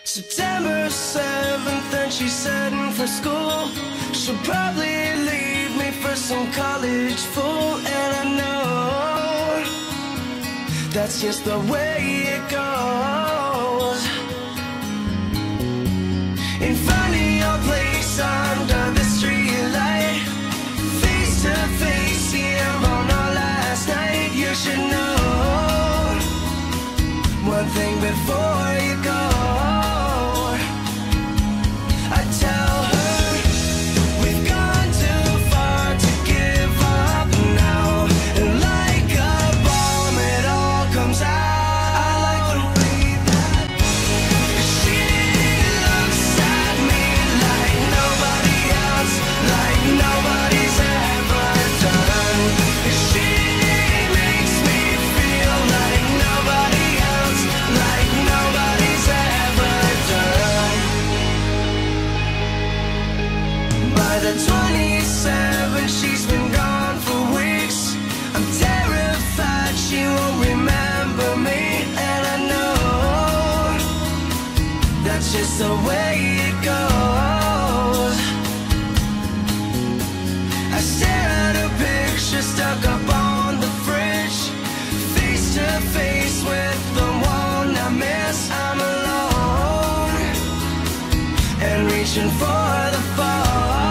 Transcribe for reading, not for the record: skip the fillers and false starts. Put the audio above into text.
September 7th and she's heading for school. She'll probably leave me for some college fool. And I know that's just the way it goes. In front of your place under the streetlight, face to face here on our last night. You should know one thing before you go. I tell her we've gone too far to give up now, and like a bomb it all comes out. I like the way that she looks at me like nobody else, like nobody's ever done. She makes me feel like nobody else, like nobody's ever done. By the 27th, she's been gone for weeks. I'm terrified she won't remember me, and I know that's just the way it goes. I stare at her picture stuck up on the fridge, face to face with the one I miss. I'm alone and reaching for the phone.